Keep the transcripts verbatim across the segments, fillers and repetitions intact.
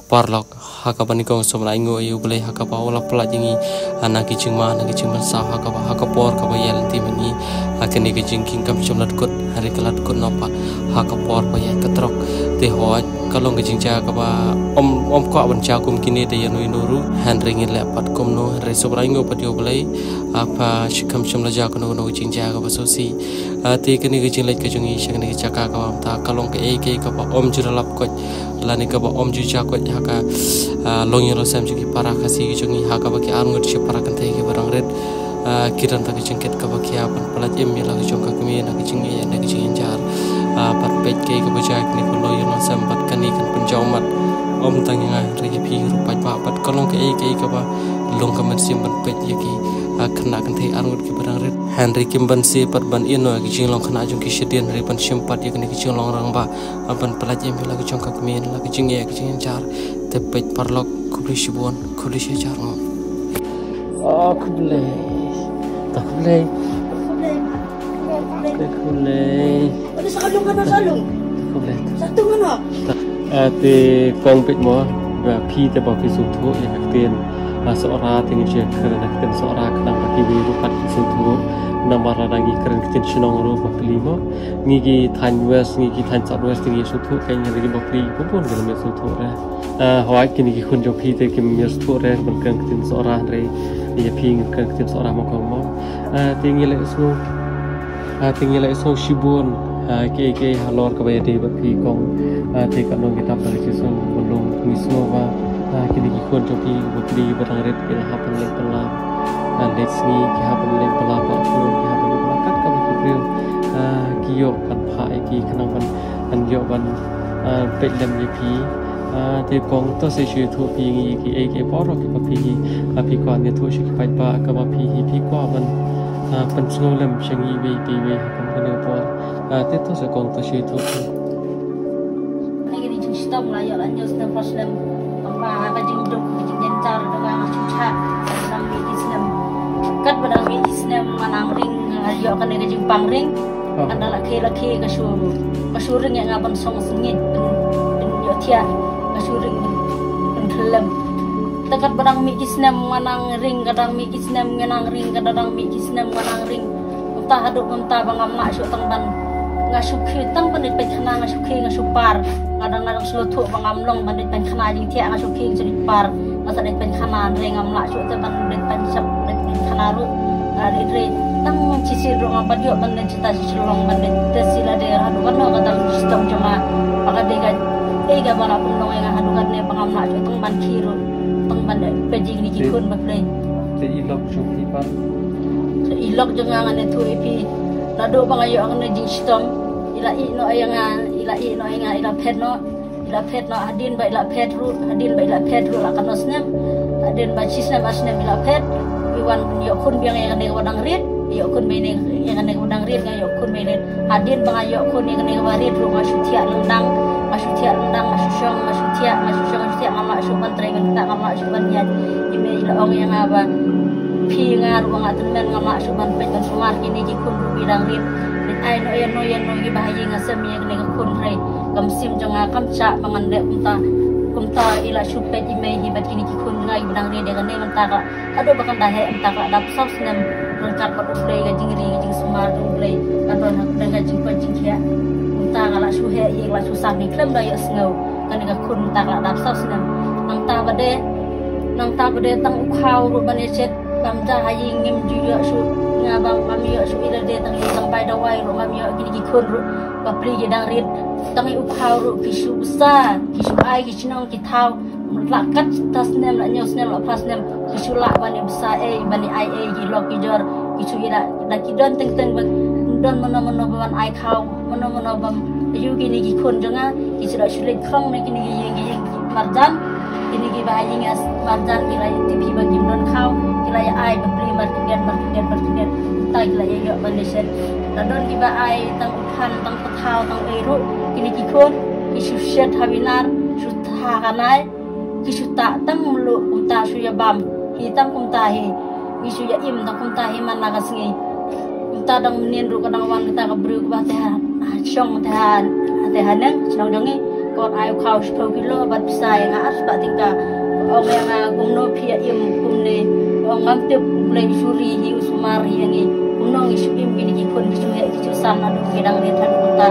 parlok hakabani kong somna ingo yu bele hakaba ola pelajingi anaki cingma anaki cingma sa hakaba hakapor kaba yel timani akani ke jingking kam somlat kot hari kelat kot napa hakapor pa ya katrok te hoaj kalong ke jingja kaba om om ko ban cha kum kini de yanu inuru handring le pat kom no re somna ingo pat yu bele apa shikam somla ja kono no jingja kaba sosi te kani ke jinglek ke jungi shakani ke chaka kaba ta kalong ke e ke kaba om juralap kot lani kaba om juja kot haka long yelo sam juki para kasi jungi haka baki arngut shi para kan tege barang red kiran ta jengket kaba kia pan pelat em yela jongka kemi na jingi ya na jingi jar pat pet ke kaba jak ni ko lo yelo sam pat kani kan penjaumat om tangya ri pi rupai pa pat kalong ke e ke kaba long kamen sim pan pet yaki kena kan tege arngut ki barang red Henry Kimban si pat ban ino ki jing long kena jong ki shedian ri pan simpat ya ki jing long rang ba ban pelat em yela jongka kemi na ki jingi ya ki jingi jar tepet parlok kubli shibon kubli shajar mo oh kubli tak kubli kubli ada salung kan salung kubli satu mana ate kong pet mo và phi te ba phi su thu ya tiền seorang tinggi je kerana kita seorang kena bagi biru kat su thu namara dangi kerana kita senang ro baklimo ngigi than west ngigi than south west tinggi su thu kayaknya lagi bakli pun dalam su thu ra hawai kini ki kun jo phi te kim mir su re ban kan kita seorang re ya phi kan kita seorang mo kong mo tinggi le su tinggi le so shibun ke ke halor ka bayade bakli kong te kan nong kita bagi su belum ngismo wa kini ki kun jo phi bakli barang ret ke hapan le pala let's ni ki hapan le pala pa kun ki hapan le kat ka ki priu ki yo kan phai ki kanang ban an yo ban pe lam ni phi te kong to se shu thu pi ngi ki e ke por ki pa pi ka pi ko ne thu shi ki pai pa ka ba pi hi pi ko ban pan sno lam shangi we pi we kam ka ne por te to se kong to shi thu ni ni chu stom la yo la nyo stom problem ma ka jing dok jing den tar da ga chu cha nam mi islam kat badang mi islam manang ring yo ka ne ga jing pang ring andala ke la ke ka shu ka shu ring ya ngaban song singit ben yo tia suring pengelam. Dekat badang mi kisnem manang ring kadang mi kisnem ngenang ring kadang mi kisnem manang ring. Entah aduk entah bangam nak syuk tang ban ngasukhi tang pandit pen khana ngasukhi ngasupar kadang-kadang selutuk bangam long pandit pen khana jing tia ngasukhi jadi par masa dit pen khana ring am nak syuk te ban dit pen sap dit pen khana ru ari re tang cicir ro ngapa dio pandit cita cilong pandit tesila de hadu kan kadang sistem cuma pakadega ega bala pun long yang hadu kan ne bangam nak syuk tang ban khiru tang ban pejing ni jikun baklei te ilok syukhi par ilok jangan ane tu ipi nado bang ayo ang najing stom ila i no ayang ila i no ayang ila pet no ila pet no adin ba ila pet ru adin ba ila pet ru la kanos nem adin ba sisnem asnem ila pet iwan yo kun biang yang ne wadang rit yo kun be ne yang ne wadang rit ga yo kun be ne adin bang ayo kun yang ne warit ru ma sutia lendang ma sutia lendang ma susyong ma sutia ma susyong sutia mama suban trengan ta mama suban ya ime ila ong yang aba pi ngar wang atun men ngama suban pet kan sumar kini jikun rubi dang rit dit ai no yan no yan no gi bahayi ngasem yang ne kun rei kam sim jonga kam cha mangan de umta kumta ila supet imei hi bat kini jikun ngai dang rit dengan ne menta ka ado bakan dahe emta ka dap saus nem rengkat pat uplei ga jingri jing sumar uplei kan ron dengan ga jing jing khia umta ka la su he ye la su sam ni klem da ya sngo kan ga kun ta ka dap saus nem nang ta bade nang ta bade tang ukhau ru ban chet bangja hayi ngim juga su ngabang kami yo su ila de tang tang pai dawai ro kami yo gini gikun ru papri gedang rit tang u khau ru kisu sa kisu ai kisnong kitau lakat tas nem la nyos nem la pas nem kisu la bani besa e bani ai e gi lok kijor kisu ira da kidon teng teng don mono mono ban ai khau mono mono bam yu gini gikun jonga kisu da sulit krong ne gini gi gi marjan ini gi bayi ngas marjan ila tibi bagi don khau ila ya ai beli martigen martigen martigen tai ila ya yo banesen dan kiba ai tang ukhan tang pathau tang eru kini kikon kisu shet habinar sutha kanai kisu ta tang mulu umta su ya bam hitam umta hi kisu ya im tang umta hi man nagasngi umta dang menien ru kadang wan kita ka bru ba ta syong ta ta hanang senang jongi kot ayo kau sepuluh kilo bat bisa yang harus bat tinggal orang yang kumno pia im kumne orang ngamtip mulai suri hingga sumari yang ini kumno isu im ini kikun disuai kicu sana do kedang lihat kota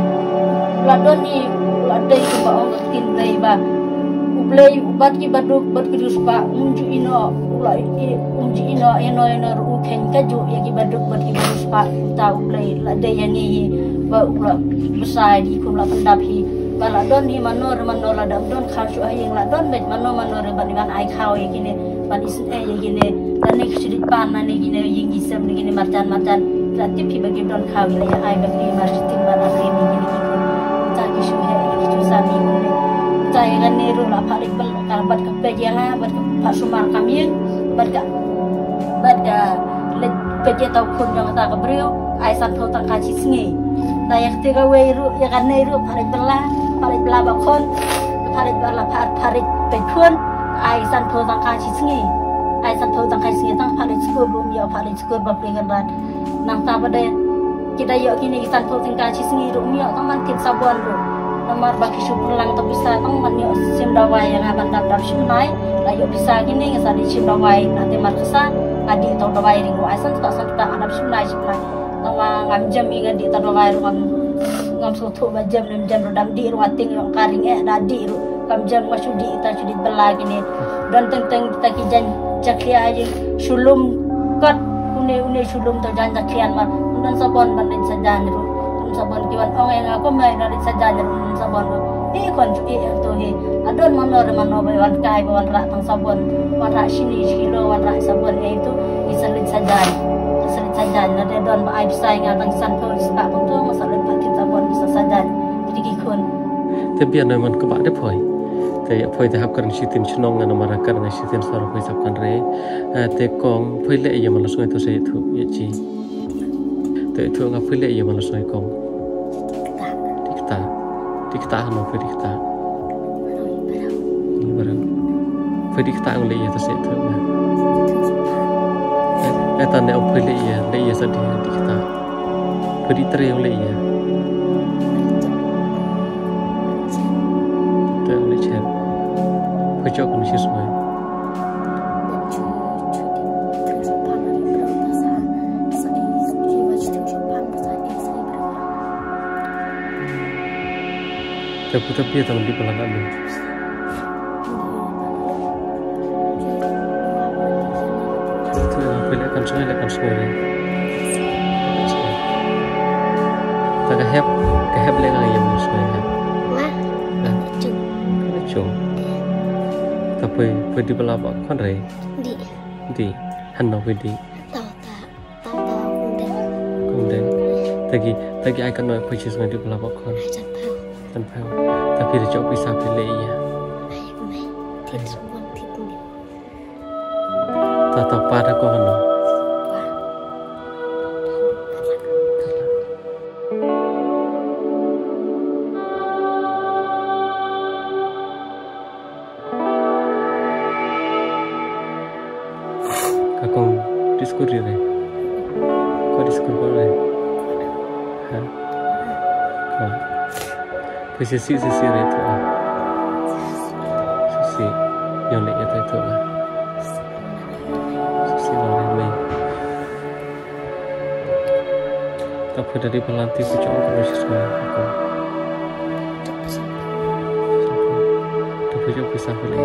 ladon ni ladai tu ba orang tin lay ba ublay ubat ki baduk bat kudus ba unju ino ulai unju ino ino ino ru ken kaju ya ki baduk bat ki kudus ba ta ublay ladai yang ini ba ubla besar di kumla pendap hi bala don hi manor manor ladam don khasu ayeng ladon bet manor manor ban ai khau ye gine ban is e ye gine dan nek sudit pan na ne gine ying isem ne gine marjan marjan latip hi bagi don khau ya ai bagi marjitin ban asri ne gine ta ki shu he ki chu sa mi ne ta ye gan ne ru la pharik bal kal bat ka pe ya bat ka sumar kamien bat ka bat ka le pe je tau khun jong ta ka brio ai san tho tang ka chi sngi ta yak te ka we ru ya gan ne ru pharik bala parit bela bakon, parit bela parit parit pekun, ai san tho tang kai singi, ai san tho tang kai singi tang parit skur rum ya parit skur bapengan rat, nang ta pada kita yo kini san tho tang kai singi rum ya tang man kit sabuan rum, nomor bagi syukur lang tak bisa tang man yo sim dawai yang akan dap sunai, lah yo bisa kini ngesadi sim dawai nanti markesan, adi tau dawai ringu ai san tak san tak adap sunai sunai, tang ngam jam ingat di tau dawai rum ngam suatu jam enam jam rodam di ruang ting ruang karing eh dadi ru kam jam masuk di kita sudah belah gini dan tentang kita kijan cakria aja sulum kat une une sulum terjan cakrian mar dan sabon bandin sajan ru sabon kiwan orang yang aku main dari sajan ru sabon ru eh kon eh tu he adon manor manor bawan kai bawan rak tang sabon wan rak sini kilo wan rak sabon eh itu diselit sajan selit sajan ada don ba ai sai ngatang san polis pak pun tu masalah bisa saja jadi kikun. Tapi anda man kebak deh poi. Tapi poi dah hapkan sitin cenong dengan marakan dengan sitin suara poi sapkan re. Tapi kong poi le ia malah sungai tu saya tu ya ci. Tapi tu ngap poi le ia malah sungai kong. Dikta, dikta anu poi dikta. Ini barang. Poi dikta ang le ia tu saya tu. Eh tanda ang poi le ia le ia sedih dikta. Poi diteri ang le ia. Kau cakap ni sesuai. Tapi tapi ya tangan di pelanggan lu. Itu yang pilihan sungai lekan sungai. Tak kehab kehab lekan yang sungai. Wah, cung, cung. Tapi pedi belabak kan re? Di. Di. Hanno pedi. Tahu tak? Tahu tahu kunden. Kunden. Tagi tagi akan nak pergi sungai di belabak kan? Ajar tahu. Dan tahu. Tapi dia cakap bisa pilih ia. Ayo mai. Tidak semua tidak. Tak tahu pada kau hanno. Kakong diskur dia, kau diskur boleh, ha? Kau, posisi sisi itu ah, sisi yang lain itu itu ah, sisi boleh main. Tapi dari pelanti pucuk kalau sesuai aku, tapi pucuk bisa pilih.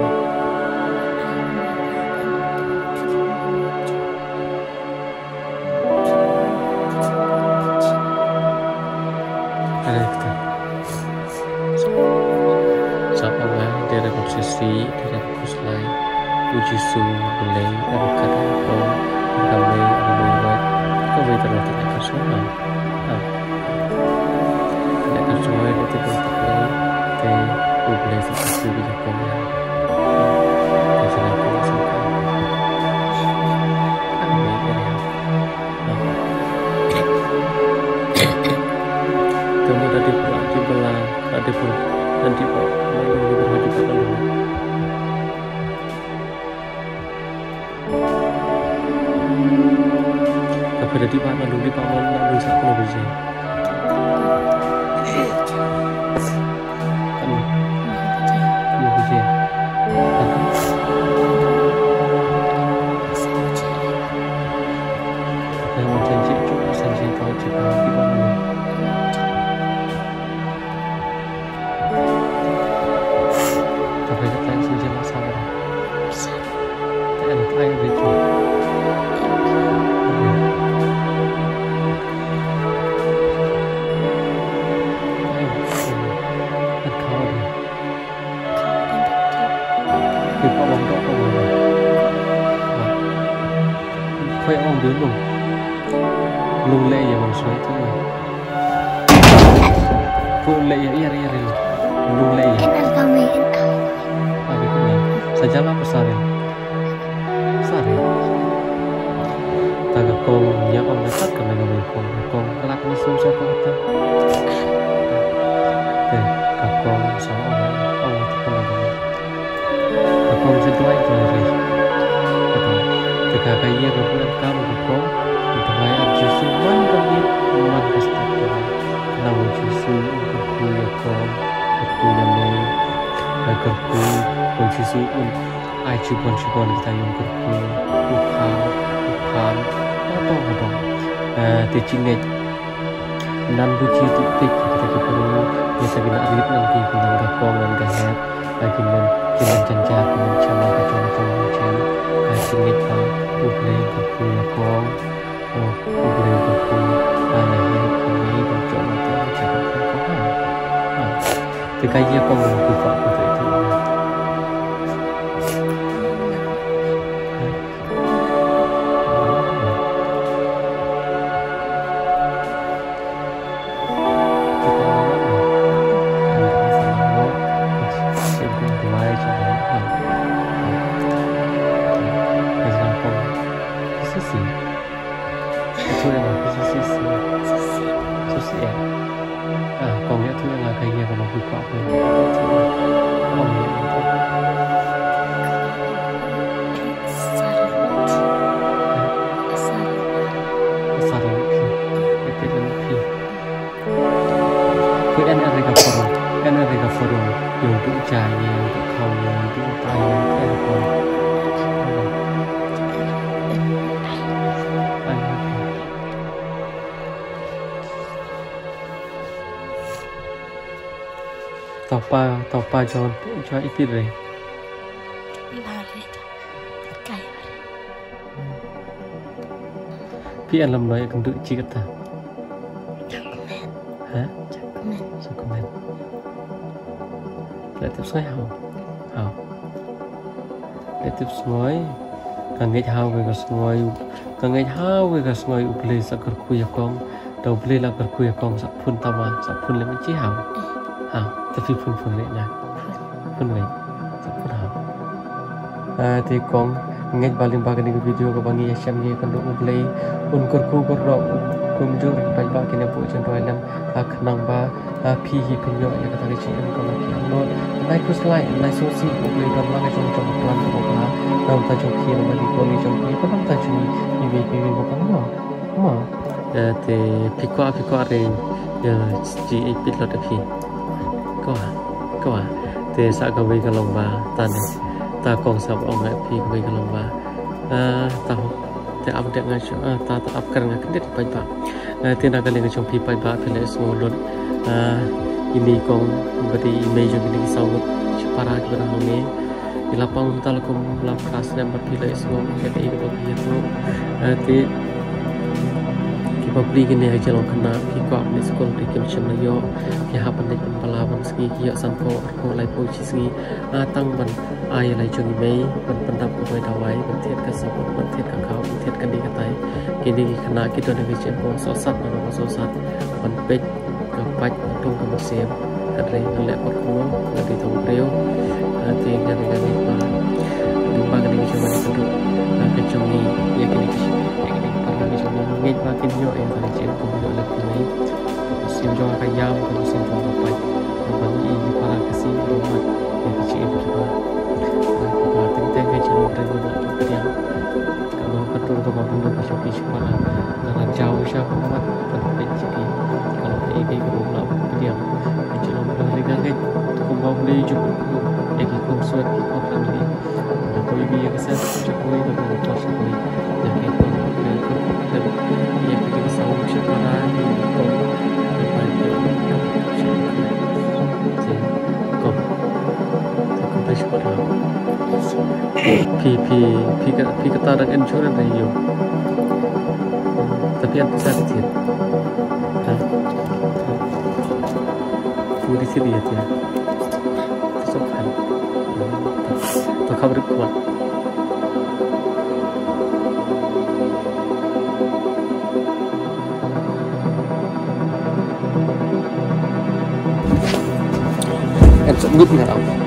Sisi dari kuslai uji su belai ada kata apa ramai ramai kau boleh terlalu terlepas semua ah terlepas semua itu tidak terlalu te boleh sesuatu di dalam ya terserah kau suka kami ini kamu dari pulang di belah ada pun nanti pak lalu berhati pada dulu. Tapi dari pak lalu di pak lalu lalu saya perlu berjaya. Kan thì có bóng đó không rồi phải ông đứng lùng lùng lệ ya bằng suối thôi phụ lệ ya iya iya lùng lệ ya enak kami enak abi kami saja lah besar ya besar ya taga kong ya om dekat kami kami kong kong kelak masuk saya kong kita deh kakong sama om om itu kong kami kakong sesuai dari Jika kaya kemudian kamu kau untuk bayar justru man kami man kesatuan kenapa justru untuk kuya kau kuya mei agar ku pun justru un ai cuban cuban kita yang kerku bukan bukan atau apa eh teachingnya nan buci titik kita perlu ya tapi nak rit nanti dengan gakong dan gahet lagi men kita janji dengan cara kacau-kacau macam teachingnya Ublay kerku ya kong, oh ublay kerku, ayah yang kami berjok mata macam apa kong, ah, terkaya kong buka untuk itu. Itu yang aku sisi sisi sisi ya. Ah, kau lihat tu yang kaya kalau buka pun. Kau lihat tu. Sarung pi, itu kan pi. Kau kan ada ke forum, kan ada ke forum yang untuk jaya, untuk kau yang untuk tayang, kan kau. Tàu pa tàu pa cho cho ít tiền rồi.พี่อันลำน้อยกันดูจีกันตาฮะสักคอมเมนต์แล้วtiếp soi hào hàoแล้วtiếp soi càng ngày hào về cái soi càng ngày hào về cái soi uplay sắc cờ kuy kong đầu uplay là cờ kuy kong sắc phun tama sắc phun lên chỉ hào hào tapi phun phun lại nha phun vậy sắc phun hào à thì kong ngay paling bagian ini video ke bangi Yasham ye kan duk play un kurku kurro kumjur pai ba kene bu chen roi lam akhnang ba phi hi pinyo ya kata ke chen ko laki no nai ku slide nai so si bu play don ma ke jong jong plan ko ba nam ta jong khi ma di ko ni jong khi ko nam ta jong ni bi bi bo kan no ma te phi kwa phi kwa re ya ji ai pit lo ta phi ko ko te sa ka wi ka long ba tan ta kong sab ong ngai phi koi kalong ba ta te up de ngai ta ta up kar ngai kdet pai ba te na kali ngai chong phi pai ba phele so lot ini kong bari image ini ki saw para ki ra home ila pang tal kom lam khas na bar phile so ke te ko bi to te ki public ini ha jalong khana ki ko apne school ti kem cham na yo ki ha pan de pala ban ski ki san ko ko lai po chi ski a tang ban ai lai chung mei ban pandap ko bai dawai ban thiet ka sa ban thiet ka khau ban thiet ka ni ka tai ki ni ki khana ki to ne ki chen ko so sat ban ko so sat ban pek ka pach tung ka sem hari le por ko la ti thong reo ti ga ni ga ni ba ni ba ga ni ki chama ni ko na ka chung ni ye ki ni ki ye ki ni pa la ki chung ni ngai ba ki yo e ta chen ko yo la ki ni sim jo ka yam ko sim jo ka pai ban ni ki para ka si ro ma ye ki chi ki ba teng ke channel rego na dia kalau betul to mabun do pasok ki para na jauh sha mat pat chiki kalau ke ke ko na dia channel rego ga ke ko ba beli ju ek ki kom suat ki ko family na koi bi ek sa chakoi do ko to sa koi ya ke ko ke ko ye ki ke sa u che para ni ko ke pa ko ko ko pe separa Pi pi pi pi kata ada insurance dari yo, tapi yang besar kecil, di sini ya dia, sopan, kabar kuat. Em sẽ ngút nè ông.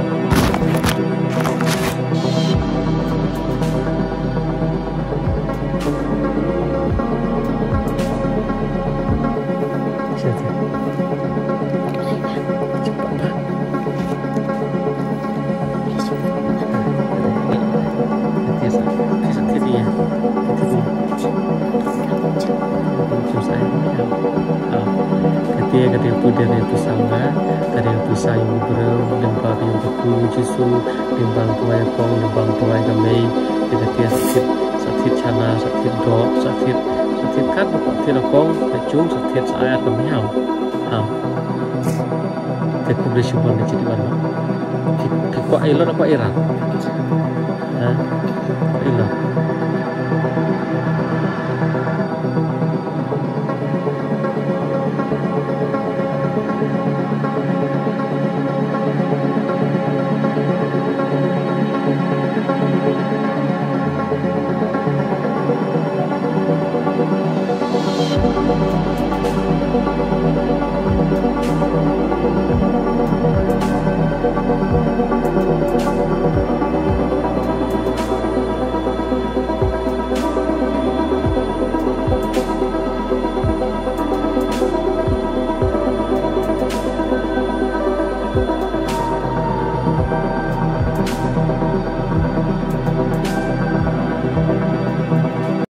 Ketika ketika pudar itu sama, ketika bisa yang berem, lembab yang beku jisu, lembang tuai kong, lembang tuai kami, ketika sakit sakit cana, sakit dok, sakit sakit kat, sakit kong, kecung, sakit saya kami hau, hau. Ketika boleh cuba ni jadi mana? Kiko ailon apa Iran? Hah?